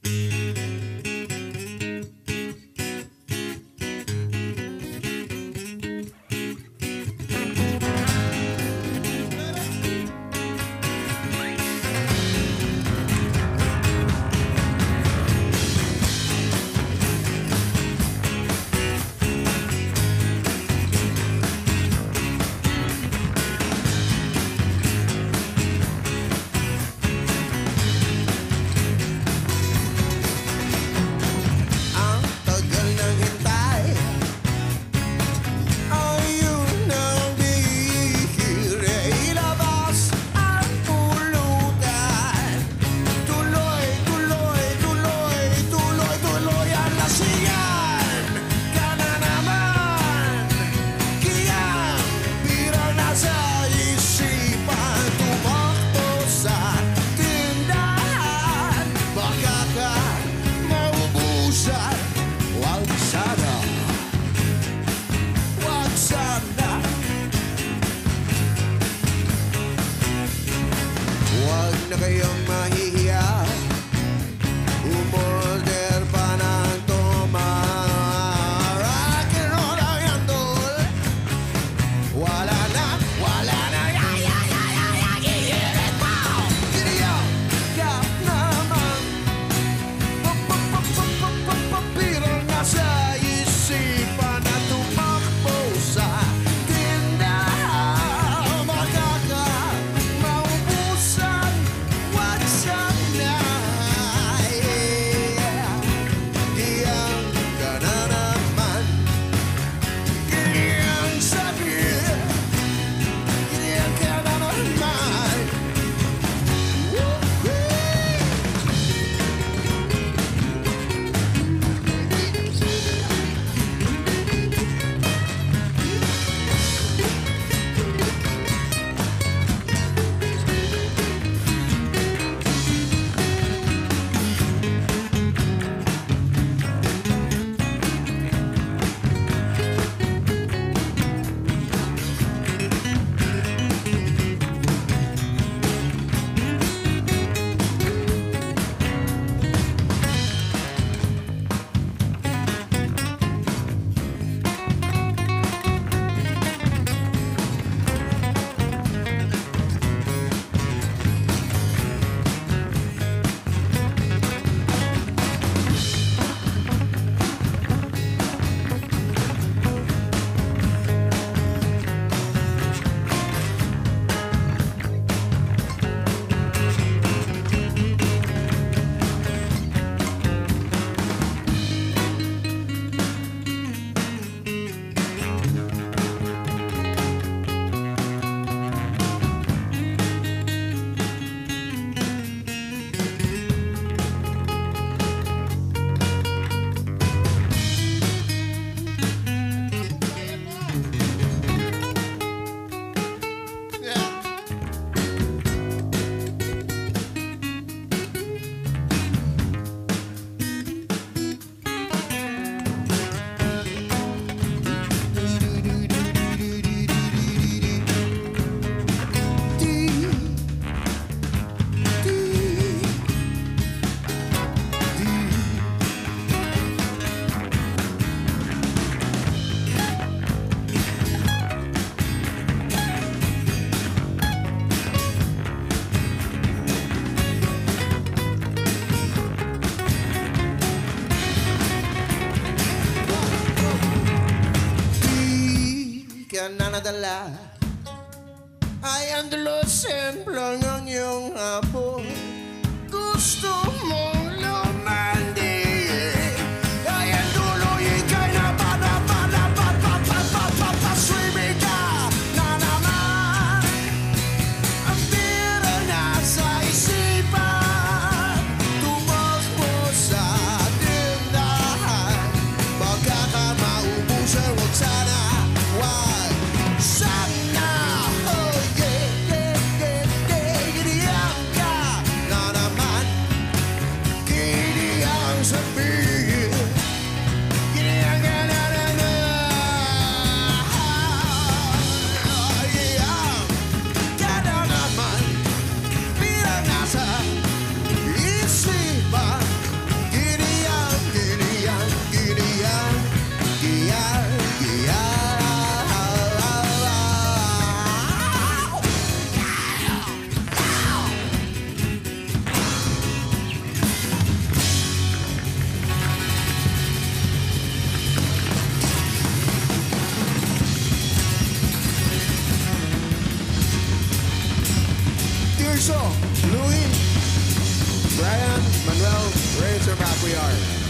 Na kayong mahihiya, umorder pa ng rock and roll ang handol. Wala na, gihirit mo. Giniyak ka naman, pero nasa isipan na tumakbo sa tindahan. Makaka maubusan. What's up now? Iyang ka na naman. Iyang sakit. Iyang ka na naman. Ka na nadala ay andalusin lang ang iyong hapon. Gusto mong lumandig ay ang tuloy ika'y napaswimming ka na naman. Ang biro na sa isipan, tumakbo sa tindahan. Baka ka maubusan, huwag sana. Sana, oh yeah, giniyak ka Tirso, Louie, Brian, Manuel, Razorback we are.